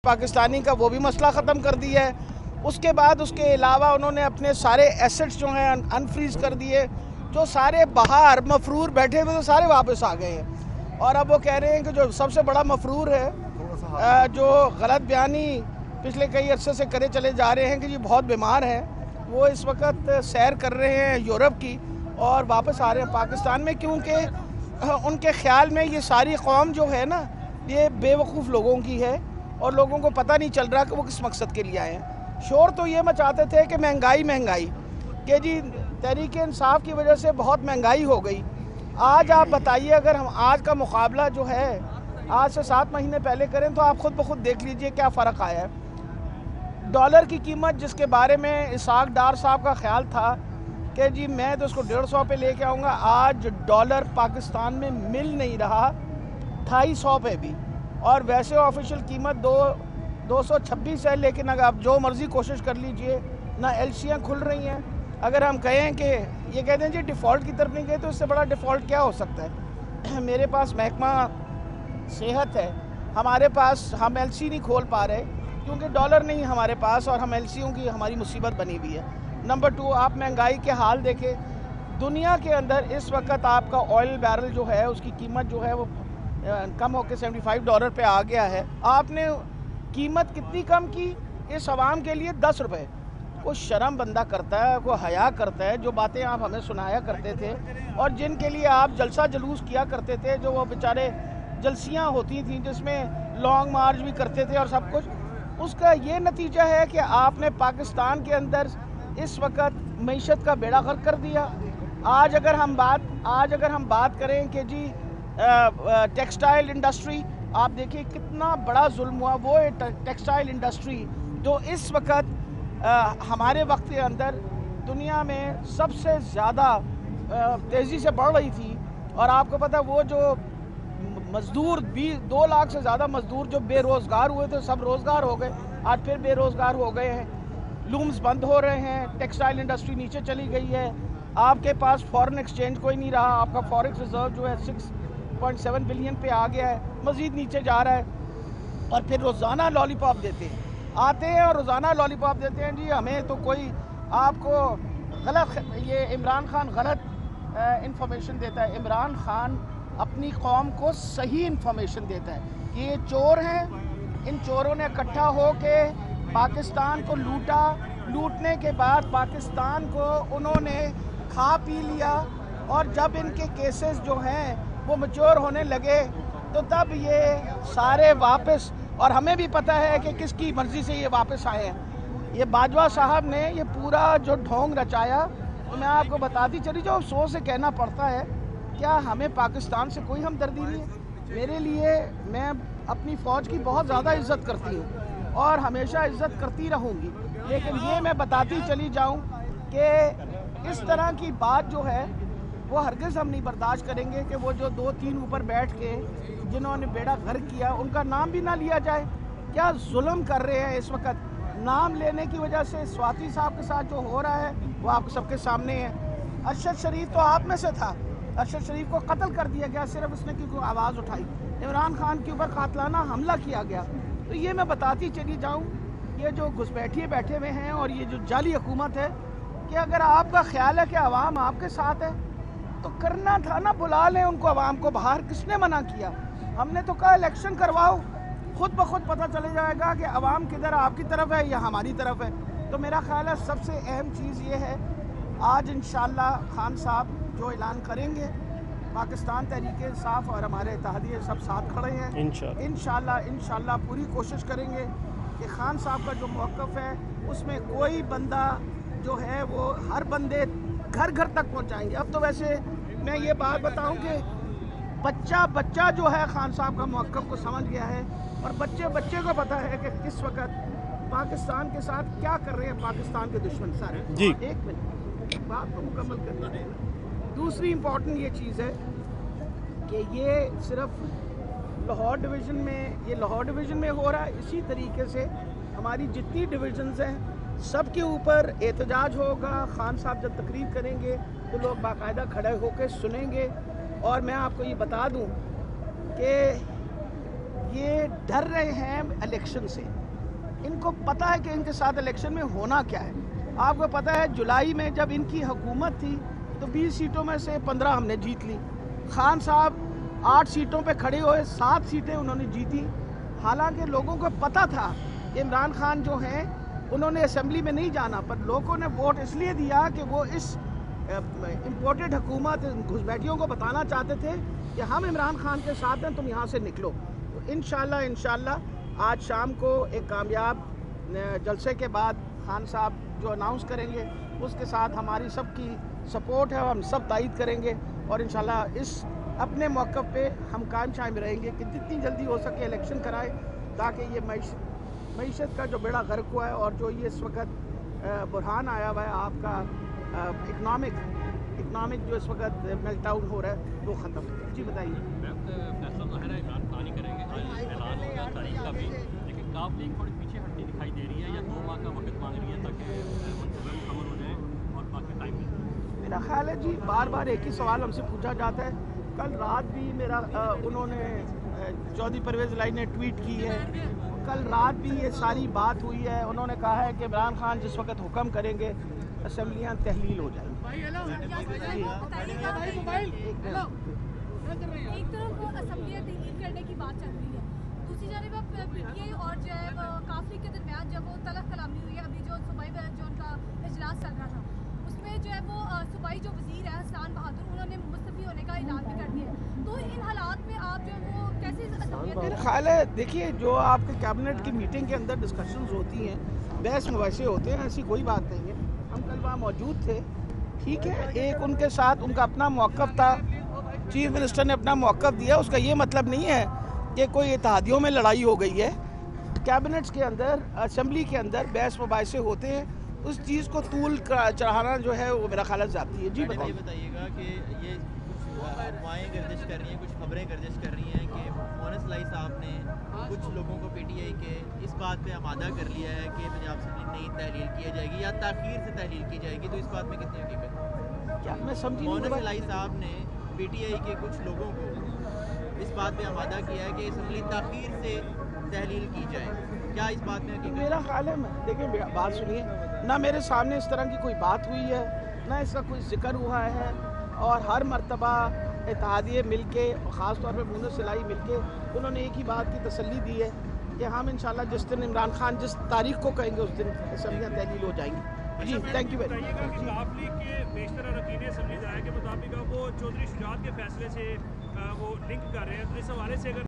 पाकिस्तानी का वो भी मसला ख़त्म कर दिया है। उसके बाद उसके अलावा उन्होंने अपने सारे एसेट्स जो हैं अनफ्रीज़ कर दिए। जो सारे बाहर मफरूर बैठे हुए तो सारे वापस आ गए हैं और अब वो कह रहे हैं कि जो सबसे बड़ा मफरूर है, जो गलत बयानी पिछले कई अरसे से करे चले जा रहे हैं कि जी बहुत बीमार है, वो इस वक्त सैर कर रहे हैं यूरोप की और वापस आ रहे हैं पाकिस्तान में, क्योंकि उनके ख्याल में ये सारी कौम जो है ना, ये बेवकूफ़ लोगों की है और लोगों को पता नहीं चल रहा कि वो किस मकसद के लिए आए हैं। शोर तो ये मचाते थे कि महंगाई कि जी तहरीक इंसाफ की वजह से बहुत महंगाई हो गई। आज आप बताइए, अगर हम आज का मुकाबला जो है आज से 7 महीने पहले करें तो आप खुद ब खुद देख लीजिए क्या फ़र्क आया है। डॉलर की कीमत जिसके बारे में इसाक डार साहब का ख्याल था कि जी मैं तो उसको 150 पे लेके आऊँगा, आज डॉलर पाकिस्तान में मिल नहीं रहा 250 पे भी, और वैसे ऑफिशियल कीमत 226 है। लेकिन अगर आप जो मर्ज़ी कोशिश कर लीजिए ना, एलसीयाँ खुल रही हैं। अगर हम कहें कि ये कहते हैं जी डिफ़ॉल्ट की तरफ नहीं गए, तो इससे बड़ा डिफ़ॉल्ट क्या हो सकता है। मेरे पास महकमा सेहत है, हमारे पास हम एलसी नहीं खोल पा रहे क्योंकि डॉलर नहीं हमारे पास और हम एलसीओं की हमारी मुसीबत बनी हुई है। नंबर 2, आप महंगाई के हाल देखें। दुनिया के अंदर इस वक्त आपका ऑयल बैरल जो है उसकी कीमत जो है वो कम होकर $75 पे आ गया है। आपने कीमत कितनी कम की इस आवाम के लिए? 10 रुपये। कोई शर्म बंदा करता है, कोई हया करता है। जो बातें आप हमें सुनाया करते थे और जिनके लिए आप जलसा जलूस किया करते थे, जो वो बेचारे जलसियाँ होती थी जिसमें लॉन्ग मार्च भी करते थे और सब कुछ, उसका ये नतीजा है कि आपने पाकिस्तान के अंदर इस वक्त मईशत का बेड़ा गर्क कर दिया। आज अगर हम बात करें कि जी टेक्सटाइल इंडस्ट्री, आप देखिए कितना बड़ा जुल्म हुआ। वो टेक्सटाइल इंडस्ट्री जो इस वक्त हमारे वक्त के अंदर दुनिया में सबसे ज़्यादा तेज़ी से बढ़ रही थी, और आपको पता है वो जो मज़दूर 2 लाख से ज़्यादा मज़दूर जो बेरोज़गार हुए थे सब रोज़गार हो गए, आज फिर बेरोज़गार हो गए हैं। लूम्स बंद हो रहे हैं, टेक्सटाइल इंडस्ट्री नीचे चली गई है। आपके पास फॉरेन एक्सचेंज कोई नहीं रहा, आपका फॉरेक्स रिजर्व जो है 6.7 बिलियन पे आ गया है, मज़ीद नीचे जा रहा है। और फिर रोज़ाना लॉलीपॉप देते हैं, आते हैं और रोज़ाना लॉलीपॉप देते हैं जी हमें तो कोई आपको गलत, ये इमरान खान गलत इंफॉर्मेशन देता है। इमरान खान अपनी कौम को सही इंफॉर्मेशन देता है। ये चोर हैं, इन चोरों ने इकट्ठा हो के पाकिस्तान को लूटा, लूटने के बाद पाकिस्तान को उन्होंने खा पी लिया, और जब इनके केसेस जो हैं वो मैच्योर होने लगे तो तब ये सारे वापस, और हमें भी पता है कि किसकी मर्ज़ी से ये वापस आए हैं। ये बाजवा साहब ने ये पूरा जो ढोंग रचाया, तो मैं आपको बताती चली जो अफसोस से कहना पड़ता है, क्या हमें पाकिस्तान से कोई हमदर्दी नहीं है? मेरे लिए, मैं अपनी फ़ौज की बहुत ज़्यादा इज़्ज़त करती हूँ और हमेशा इज़्ज़त करती रहूँगी, लेकिन ये मैं बताती चली जाऊँ कि इस तरह की बात जो है वो हरगिज़ हम नहीं बर्दाश्त करेंगे कि वो जो 2-3 ऊपर बैठ के जिन्होंने बेड़ा गर्क किया उनका नाम भी ना लिया जाए। क्या जुल्म कर रहे हैं इस वक्त। नाम लेने की वजह से स्वाति साहब के साथ जो हो रहा है वो आप सबके सामने है। अरशद शरीफ तो आप में से था, अरशद शरीफ को कत्ल कर दिया गया सिर्फ उसने क्योंकि आवाज़ उठाई। इमरान खान के ऊपर कातलाना हमला किया गया। तो ये मैं बताती चली जाऊँ, ये जो घुसपैठिए बैठे हुए हैं और ये जो जाली हुकूमत है, कि अगर आपका ख्याल है कि आवाम आपके साथ है तो करना था ना, बुला लें उनको, आवाम को बाहर। किसने मना किया? हमने तो कहा इलेक्शन करवाओ, खुद ब खुद पता चले जाएगा कि आवाम किधर आपकी तरफ है या हमारी तरफ है। तो मेरा ख्याल है सबसे अहम चीज़ ये है, आज इंशाअल्लाह खान साहब जो ऐलान करेंगे, पाकिस्तान तहरीक इंसाफ और हमारे इत्तेहादिए सब साथ खड़े हैं। इंशाअल्लाह पूरी कोशिश करेंगे कि खान साहब का जो मौक़िफ़ है उसमें कोई बंदा जो है वो हर बंदे घर घर तक पहुंचाएंगे। अब तो वैसे मैं ये बात बताऊं कि बच्चा जो है खान साहब का मौक़िफ़ को समझ गया है, और बच्चे को पता है कि किस वक्त पाकिस्तान के साथ क्या कर रहे हैं पाकिस्तान के दुश्मन सारे जी। एक मिनट बात को मुकम्मल करना है। दूसरी इम्पॉर्टेंट ये चीज़ है कि ये सिर्फ लाहौर डिवीज़न में हो रहा है। इसी तरीके से हमारी जितनी डिविजन्स हैं सब के ऊपर एहतजाज होगा। खान साहब जब तकरीर करेंगे तो लोग बाकायदा खड़े होकर सुनेंगे। और मैं आपको ये बता दूं कि ये डर रहे हैं इलेक्शन से। इनको पता है कि इनके साथ इलेक्शन में होना क्या है। आपको पता है जुलाई में जब इनकी हुकूमत थी तो 20 सीटों में से 15 हमने जीत ली। खान साहब 8 सीटों पे खड़े हुए, 7 सीटें उन्होंने जीती। हालांकि लोगों को पता था कि इमरान खान जो हैं उन्होंने असेंबली में नहीं जाना, पर लोगों ने वोट इसलिए दिया कि वो इस इम्पोर्टेड हुकूमत घुसपैठियों को बताना चाहते थे कि हम इमरान खान के साथ हैं, तुम यहाँ से निकलो। तो इंशाल्लाह आज शाम को एक कामयाब जलसे के बाद खान साहब जो अनाउंस करेंगे उसके साथ हमारी सबकी सपोर्ट है, हम सब तायद करेंगे और इंशाल्लाह इस अपने मौक़िफ़ पे हम कायम शायम रहेंगे कि जितनी जल्दी हो सके इलेक्शन कराएं, ताकि ये मईशत का जो बेड़ा गर्क हुआ है और जो ये इस वक्त बुरहान आया हुआ है आपका इकनॉमिक जो इस वक्त मेल्ट डाउन हो रहा है वो ख़त्म हो जाए। जी बताइए। फैसला तो है इमरान खान ही करेंगे, ऐलान होगा तारीख का भी, लेकिन काफ लीग थोड़ी पीछे हटती दिखाई दे रही है या 2 माह का वक्त मांग रही है ताकि मनसूबे मुकम्मल हो जाए और बाकी टाइम मिले। मेरा ख्याल है जी बार एक ही सवाल हमसे पूछा जाता है। कल रात भी उन्होंने चौधरी परवेज़ इलाही ने ट्वीट की है, कल रात भी ये सारी बात हुई है। उन्होंने कहा है कि इमरान खान जिस वक्त हुक्म करेंगे असम्बलियाँ तहलील हो जाएंगी। एक तरफ वो असम्बलियाँ तहलील करने की बात चल रही है, दूसरी जानब पीटीआई और जो है काफी के दरमियान जब वो तलब कलामी हुई है, अभी जो सूबाई जो उनका इजलास चल रहा था उसमें जो है वो सूबाई जो वजीर है हसन बहादुर उन्होंने मुस्तफ़ी होने का ऐलान भी कर दिया है। तो इन हालात में आप जो है वो कैसे? मेरा ख्याल है देखिए जो आपके कैबिनेट की मीटिंग के अंदर डिस्कशंस होती हैं, बहस मुबाहिसे होते हैं, ऐसी कोई बात नहीं है। हम कल वहाँ मौजूद थे, ठीक है। एक उनके साथ उनका अपना मौक़िफ़ था, चीफ मिनिस्टर ने अपना मौक़िफ़ दिया, उसका ये मतलब नहीं है कि कोई इत्तेहादियों में लड़ाई हो गई है। कैबिनेट्स के अंदर असम्बली के अंदर बहस मुबाहिसे होते हैं, उस चीज़ को तूल चढ़ाना जो है वो मेरा ख्याल जाती है। जी बताइएगा कि ये कुछ अफवाहें गर्दिश कर रही हैं, कुछ खबरें गर्दिश कर रही हैं कि मोहन इलाही साहब ने कुछ लोगों को पीटीआई के इस बात पे आमादा कर लिया है कि पंजाब असेंबली नहीं तहलील की जाएगी या ताख़ीर से तहलील की जाएगी, तो इस बात में कितनी हकीकत है? क्या मैं समझी? मोहन इलाही साहब ने पीटीआई के कुछ लोगों को इस बात पे आमादा किया है कि असम्बली ताख़ीर से तहलील की जाए, क्या इस बात में हकीकत? मेरा ख्याल है, देखिए बात सुनिए, ना मेरे सामने इस तरह की कोई बात हुई है, ना इसका कोई जिक्र हुआ है। और हर मरतबा इत्तेहादिये मिल के, ख़ास तौर पर मोहन इलाही मिल के उन्होंने एक ही बात की तसल्ली दी है कि हम इंशाल्लाह जिस दिन इमरान खान जिस तारीख को कहेंगे उस दिन असम्बलियाँ तहलील हो जाएंगी। जी थैंक यू वेरी मच। काफ लीग के बेशतर अरकान असम्बली के मुताबिक वो चौधरी शुजात के फैसले से वो लिंक कर रहे हैं, तो इस हवाले से अगर